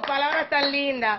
tus palabras tan lindas.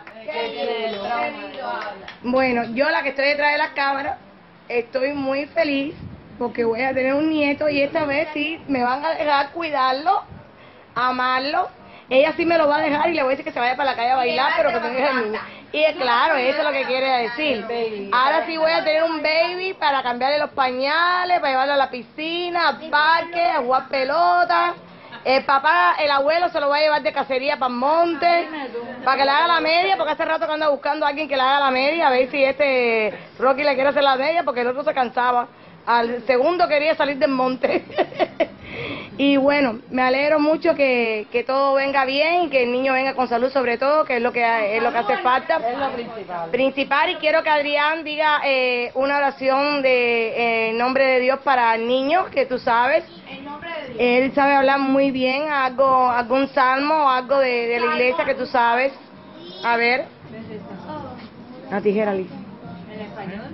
Bueno, yo la que estoy detrás de las cámaras, estoy muy feliz porque voy a tener un nieto y esta vez sí me van a dejar cuidarlo, amarlo. Ella sí me lo va a dejar y le voy a decir que se vaya para la calle a bailar, pero que tenga el niño. Y es claro, eso es lo que quiere decir. Ahora sí voy a tener un baby para cambiarle los pañales, para llevarlo a la piscina, al parque, a jugar pelota. El papá, el abuelo se lo va a llevar de cacería para el monte, para que le haga la media, porque hace rato que anda buscando a alguien que le haga la media, a ver si este Rocky le quiere hacer la media, porque el otro se cansaba. Al segundo quería salir del monte. Y bueno, me alegro mucho que todo venga bien, que el niño venga con salud sobre todo, que es lo que hace falta. Es lo principal. Y quiero que Adrián diga una oración en nombre de Dios para el niño, que tú sabes. En nombre de Dios. Él sabe hablar muy bien, algún salmo o algo de la iglesia que tú sabes. A ver. La tijera, Liz. ¿En español?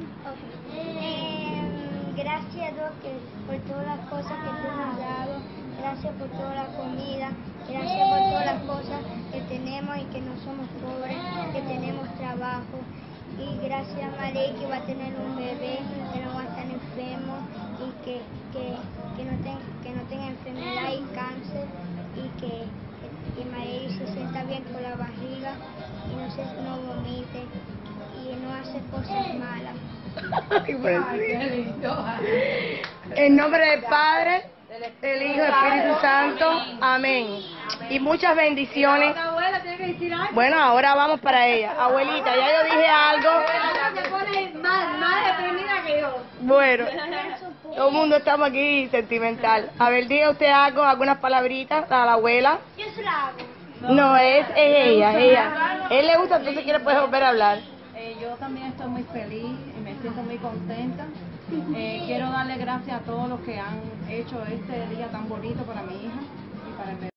Gracias a Dios por todas las cosas que tú nos has dado, gracias por toda la comida, gracias por todas las cosas que tenemos y que no somos pobres, que tenemos trabajo. Y gracias a María que va a tener un bebé, que no va a estar enfermo y que no tenga enfermedad y cáncer y que María se sienta bien con la barriga y no vomite y no hace cosas malas. En nombre del Padre, del Hijo y del Espíritu Santo. Amén. Y muchas bendiciones. Abuela, ¿tiene que decir algo? Bueno, ahora vamos para ella. Abuelita, ya yo dije algo. Se pone más deprimida que yo. Bueno, todo el mundo estamos aquí sentimental. A ver, diga usted algo, algunas palabritas a la abuela. Yo se la hago. No, es ella. Él le gusta, entonces quiere puede volver a hablar. Yo también estoy muy feliz y me siento muy contenta. Quiero darle gracias a todos los que han hecho este día tan bonito para mi hija y para el bebé.